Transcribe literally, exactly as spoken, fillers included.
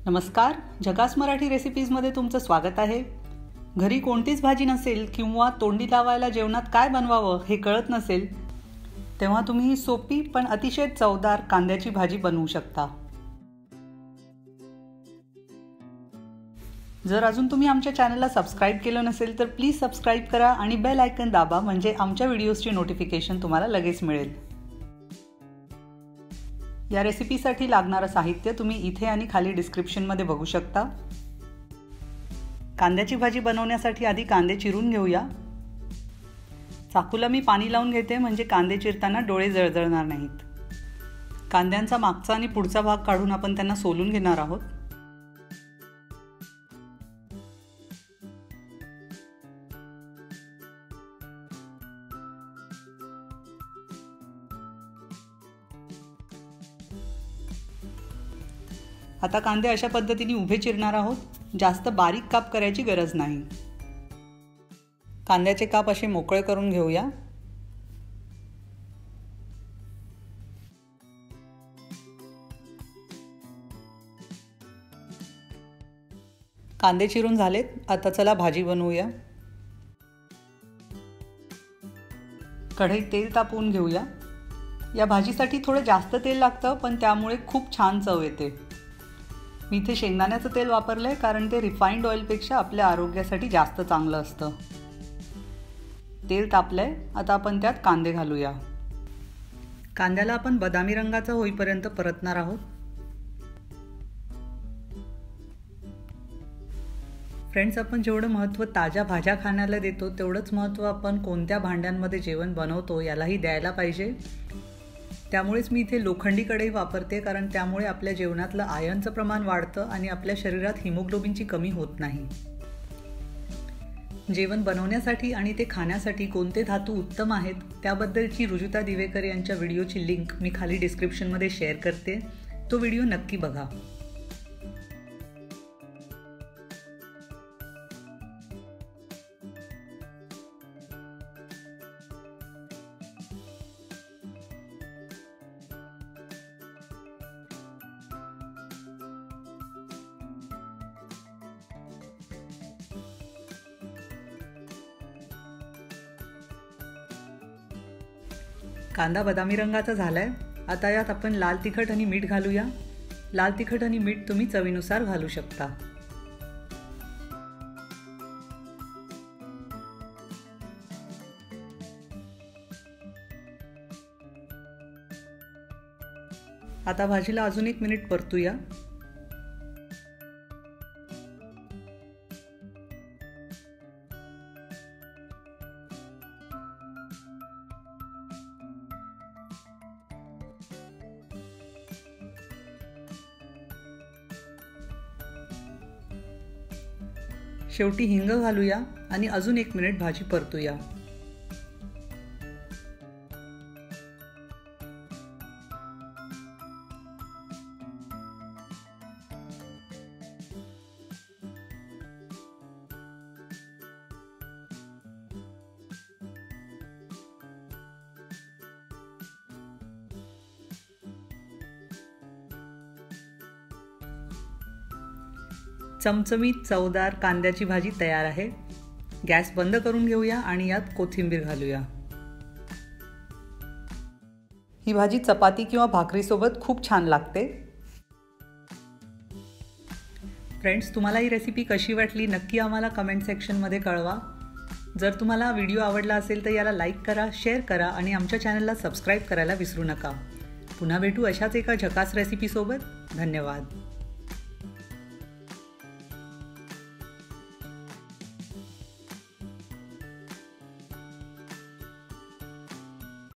नमस्कार, झकास मराठी रेसिपीजमध्ये तुमचं स्वागत आहे। घरी कोणतीच भाजी नसेल किंवा तोंडी लावायला जेवणात काय बनवावं हे कळत नसेल तेव्हा तुम्ही ही सोपी पण अतिशय चवदार कांद्याची भाजी बनवू शकता। जर अजून तुम्ही आमच्या चॅनलला सबस्क्राइब केलं नसेल तर प्लीज सबस्क्राइब करा आणि बेल आयकॉन दाबा, म्हणजे आमच्या व्हिडिओजची नोटिफिकेशन तुम्हाला लगेच मिळेल। या रेसिपीसाठी लागणारं साहित्य तुम्ही इथे आणि खाली डिस्क्रिप्शनमध्ये बघू शकता। कांद्याची भाजी बनवण्यासाठी आधी कांदे चिरून घेऊया। चाकूला मी पाणी लावून घेते, म्हणजे कांदे चिरताना डोळे जळजळणार नाहीत। कांद्यांचा मागचा आणि पुढचा भाग काढून आपण त्यांना सोलून घेणार आहोत। आता कांदे अशा पद्धतीने उभे चिरणार आहोत, जास्त बारीक काप करायची गरज नाही। कांद्याचे काप असे मोकळे करून घेऊया। कांदे चिरून झालेत, आता चला भाजी बनवूया। कढईत तेल तापवून घेऊया। या भाजीसाठी थोडं जास्त तेल लागतं, पण त्यामुळे खूप छान चव येते। मी इथे शेंगदाण्याचं तेल वापरलंय, कारण ते रिफाइंड ऑइलपेक्षा आपल्या आरोग्यासाठी जास्त चांगलं असतं। तेल तापलंय, आता आपण त्यात कांदे घालूया। कांद्याला आपण बदामी रंगाचा होईपर्यंत परतणार आहोत। फ्रेंड्स, आपण जेवढं महत्त्व ताज्या भाज्या खाण्याला देतो तेवढंच महत्त्व आपण कोणत्या भांड्यांमध्ये जेवण बनवतो यालाही द्यायला पाहिजे। त्यामुळेच मी इथे लोखंडी कढई वापरते, कारण त्यामुळे आपल्या जेवणातलं आयर्नचं प्रमाण वाढतं आणि आपल्या शरीरात हिमोग्लोबिनची कमी होत नाही। जेवण बनवण्यासाठी आणि ते खाण्यासाठी कोणते धातू उत्तम आहेत त्याबद्दलची रुजुता दिवेकर यांच्या व्हिडिओची लिंक मी खाली डिस्क्रिप्शनमध्ये शेअर करते, तो व्हिडिओ नक्की बघा। कांदा बदामी रंगाचा झालाय, आता यात आपण लाल तिखट आणि मीठ घालूया। लाल तिखट आणि मीठ तुम्ही चवीनुसार घालू शकता। आता भाजीला अजून एक मिनिट परतूया। शेवटी हिंग घालूया आणि अजून एक मिनिट भाजी परतूया। चमचमीत चवदार कांद्याची भाजी तयार आहे। गॅस बंद करून घेऊया आणि यात कोथिंबीर घालूया। ही भाजी चपाती किंवा भाकरीसोबत खूप छान लागते। फ्रेंड्स, तुम्हाला ही रेसिपी कशी वाटली नक्की आम्हाला कमेंट सेक्शनमध्ये कळवा। जर तुम्हाला व्हिडिओ आवडला असेल तर याला लाईक करा, शेअर करा आणि आमच्या चॅनलला सबस्क्राईब करायला विसरू नका। पुन्हा भेटू अशाच एका झकास रेसिपीसोबत। धन्यवाद।